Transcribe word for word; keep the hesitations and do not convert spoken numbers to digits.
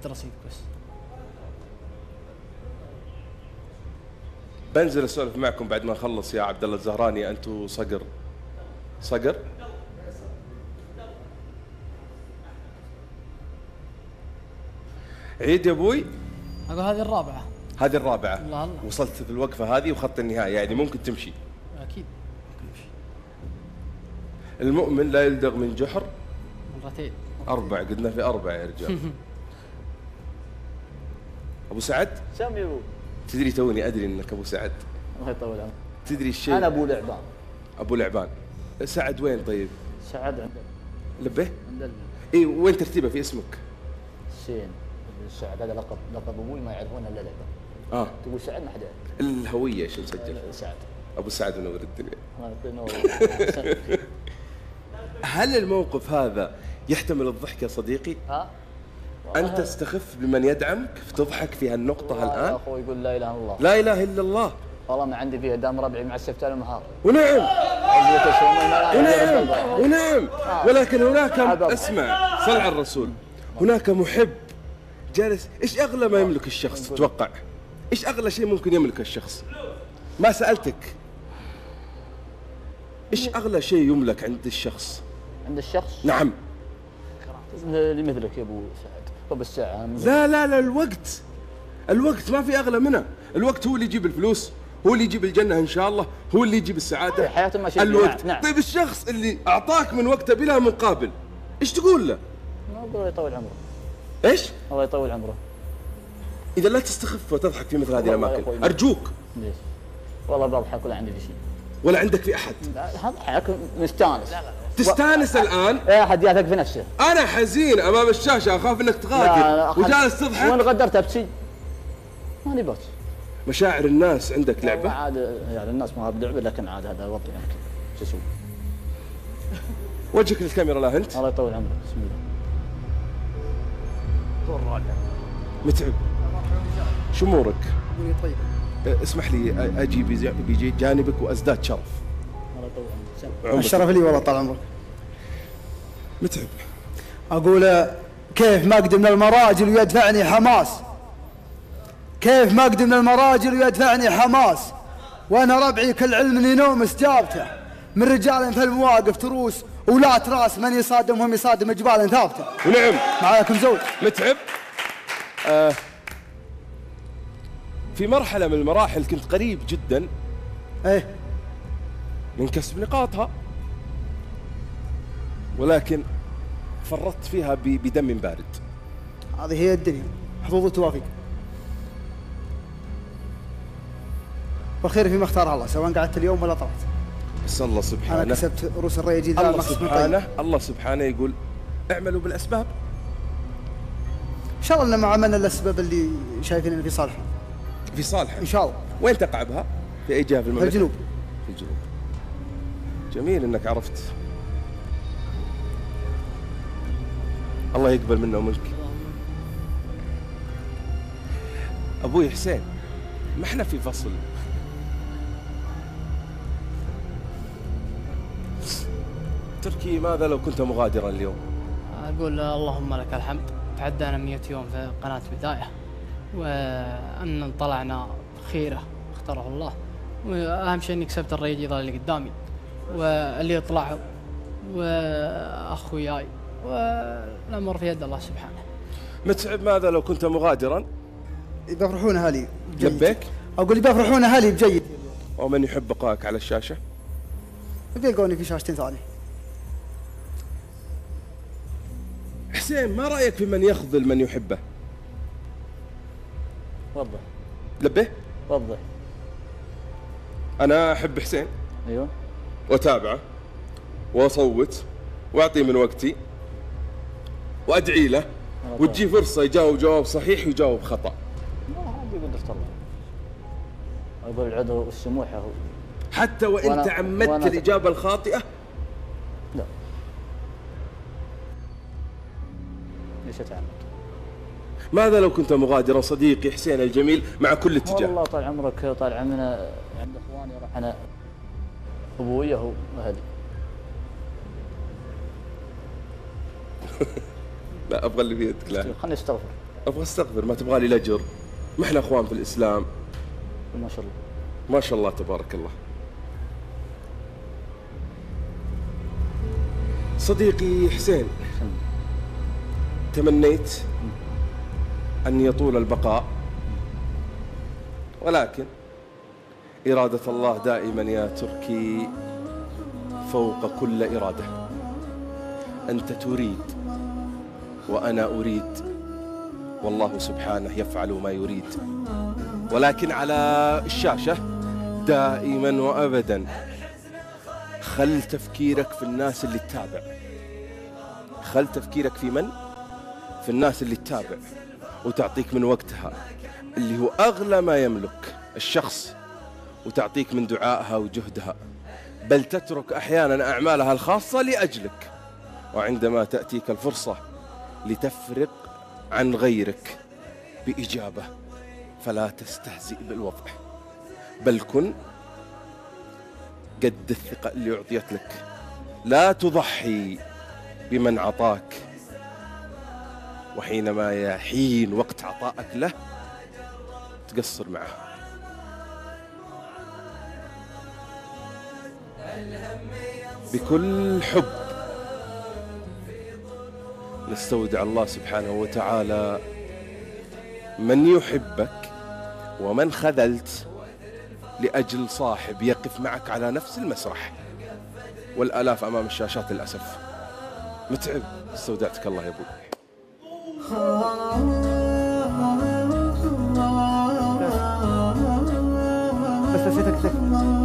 اخذت رصيدك بس. بنزل اسولف معكم بعد ما اخلص يا عبد الله الزهراني. انتم صقر صقر عيد يا ابوي. اقول هذه الرابعه. هذه الرابعه. الله الله. وصلت في الوقفه هذه وخط النهايه، يعني ممكن تمشي. اكيد ممكن امشي. المؤمن لا يلدغ من جحر مرتين. اربع، قلنا في اربع يا رجال. ابو سعد. سامي ابو. تدري توني ادري انك ابو سعد. الله يطول عمرك. تدري الشيء. انا ابو لعبان. ابو لعبان. سعد وين طيب؟ سعد عند لبه؟ عند اي وين ترتيبه في اسمك؟ سين. سعد هذا لقب لقب ابوي ما يعرفونه الا لعبه. اه تقول سعد ما حد يعرف. الهويه ايش مسجل؟ سعد. ابو سعد منور الدنيا. الله هل الموقف هذا يحتمل الضحك يا صديقي؟ ها؟ أنت تستخف بمن يدعمك فتضحك في هالنقطة الآن؟ يا أخوي يقول لا إله إلا الله. لا إله إلا الله. والله ما عندي فيها دام ربعي مع السفتان المهار. ونعم. ونعم ونعم. ولكن هناك اسمع، صل على الرسول. هناك محب جالس. إيش أغلى ما يملك الشخص تتوقع؟ إيش أغلى شيء ممكن يملك الشخص؟ ما سألتك. إيش أغلى شيء يملك عند الشخص؟ عند الشخص؟ نعم. مثلك يا أبو سعد. طب الساعة. لا لا لا الوقت. الوقت ما في أغلى منه. الوقت هو اللي يجيب الفلوس، هو اللي يجيب الجنة إن شاء الله، هو اللي يجيب السعادة. حياته ما شاء الله. الوقت. نعم. طيب الشخص اللي أعطاك من وقته بلا مقابل إيش تقول له؟ الله يطول عمره. إيش؟ الله يطول عمره. إذا لا تستخف وتضحك في مثل هذه الأماكن أرجوك. ليش؟ والله بضحك ولا عندي في شيء. ولا عندك في أحد؟ لا اضحك مستانس. تستانس الآن؟ ايه أحد يثق في نفسه. أنا حزين أمام الشاشة أخاف إنك تغادر وجالس تضحك. وأنا غدرت أبكي. ماني بس. مشاعر الناس عندك لعبة؟ عاد يعني الناس ما بلعبة لكن عاد هذا وضعي يعني شو اسوي؟ وجهك للكاميرا لا أنت؟ الله يطول عمرك. بسم الله. متعب. شو أمورك؟ أموري طيب. اسمح لي أجي بيجي جانبك وأزداد شرف. الله يطول عمرك. الشرف لي والله طال عمرك. متعب. أقول كيف ما أقدم للمراجل ويدفعني حماس، كيف ما أقدم للمراجل ويدفعني حماس، وأنا ربعي كل علم نوم استجابته، من رجال في المواقف تروس ولا تراس، من يصادمهم يصادم جبال ثابته. ونعم. معاكم زود. متعب. آه في مرحلة من المراحل كنت قريب جدا ايه من كسب نقاطها، ولكن فرطت فيها بدم بارد. هذه هي الدنيا، حظوظ وتوافيق، والخير فيما اختار الله، سواء قعدت اليوم ولا طلعت. بس الله سبحانه، انا كسبت روس الريجي. الله سبحانه الله سبحانه يقول اعملوا بالاسباب. ان شاء الله لما عملنا الاسباب اللي شايفين انه في صالحه. في صالحه ان شاء الله. وين تقع بها؟ في اي جهه في المملكه؟ في الجنوب. في الجنوب. جميل انك عرفت. الله يقبل منا ومنك. ابوي حسين، ما احنا في فصل. تركي، ماذا لو كنت مغادرا اليوم؟ أقول اللهم لك الحمد، تعدانا مئة يوم في قناة بداية، وأن طلعنا خيرة اختاره الله، وأهم شيء إني كسبت الرياضي اللي قدامي واللي يطلعوا وأخوياي، والأمر في يد الله سبحانه. متعب، ماذا لو كنت مغادرا؟ بيفرحون أهلي بجيد. لبيك؟ أقول بيفرحون أهلي بجيد. ومن يحب بقائك على الشاشة؟ بيلقوني في شاشتين ثانية. حسين، ما رأيك في من يخذل من يحبه؟ وضح. لبيه؟ وضح. أنا أحب حسين. أيوه. وأتابعه وأصوت وأعطيه من وقتي وأدعي له، وتجي فرصة يجاوب جواب صحيح ويجاوب خطأ. ما هذه قدرة الله. أقول العذر والسموحة هو. حتى وإن تعمدت الإجابة الخاطئة؟ لا. ليش أتعمد؟ ماذا لو كنت مغادرا صديقي حسين الجميل مع كل اتجاه؟ والله طال عمرك طال عمنا عند إخواني رحنا أبوية وأهلي. لا أبغى اللي في يدك. لا خلني أستغفر. ابغى استغفر، ما تبغى لي الاجر؟ ما احنا اخوان في الاسلام. ما شاء الله. ما شاء الله تبارك الله. صديقي حسين، تمنيت أن يطول البقاء، ولكن إرادة الله دائما يا تركي فوق كل إرادة. أنت تريد وأنا أريد، والله سبحانه يفعل ما يريد، ولكن على الشاشة دائما وأبدا خل تفكيرك في الناس اللي تتابع. خل تفكيرك في من؟ في الناس اللي تتابع وتعطيك من وقتها اللي هو أغلى ما يملك الشخص، وتعطيك من دعائها وجهدها، بل تترك أحيانا أعمالها الخاصة لأجلك. وعندما تأتيك الفرصة لتفرق عن غيرك بإجابة فلا تستهزئ بالوضع، بل كن قد الثقة اللي أعطيت لك. لا تضحي بمن عطاك، وحينما يحين وقت عطائك له تقصر معه. بكل حب نستودع الله سبحانه وتعالى من يحبك ومن خذلت لأجل صاحب يقف معك على نفس المسرح، والآلاف أمام الشاشات للأسف. متعب، استودعتك الله يا أبوي. بس نسيتك.